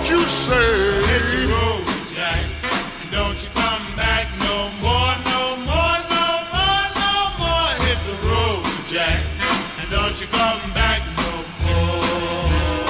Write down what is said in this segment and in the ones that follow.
you say? Hit the road, Jack, and don't you come back no more, no more, no more, no more. Hit the road, Jack, and don't you come back no more.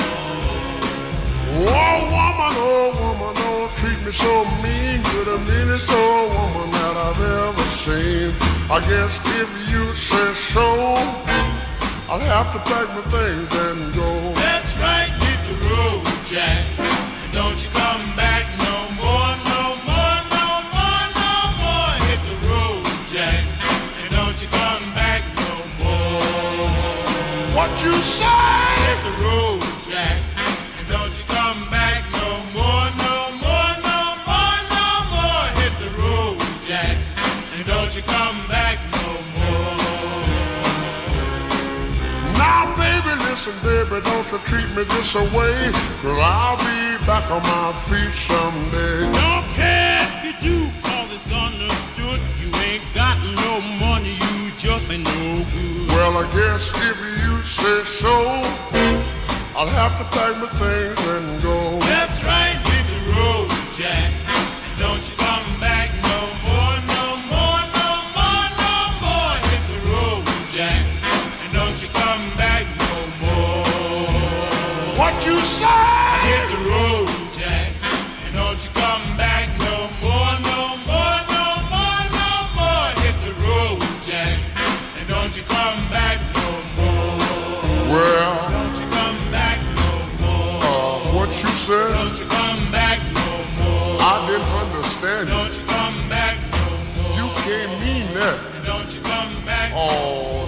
Oh woman, don't treat me so mean. You're the meanest old woman that I've ever seen. I guess if you say so, I'll have to pack my things and go. That's right, hit the road, Jack, and don't you come back no more, no more, no more, no more. Hit the road, Jack, and don't you come back no more. What you say? Hit the road, Jack, and don't you come back no more, no more, no more, no more. Hit the road, Jack, and don't you come back no more. Now baby, listen baby, don't you treat me this away, 'cause I'll be back on my feet someday. Don't care if you do, 'cause it's understood. You ain't got no money, you just ain't no good. Well, I guess if you say so, I'll have to pack my things and go. That's right, hit the road, Jack, and don't you come back no more, no more, no more, no more. Hit the road, Jack, and don't you come back no more. What you say? Hit the road, Jack, and don't you come back no more, no more, no more, no more. Hit the road, Jack, and don't you come back no more. Well, Don't you come back no more. what you said? Don't you come back no more. I didn't understand you. Don't you come back no more. You can't mean that. Don't you come back. Oh,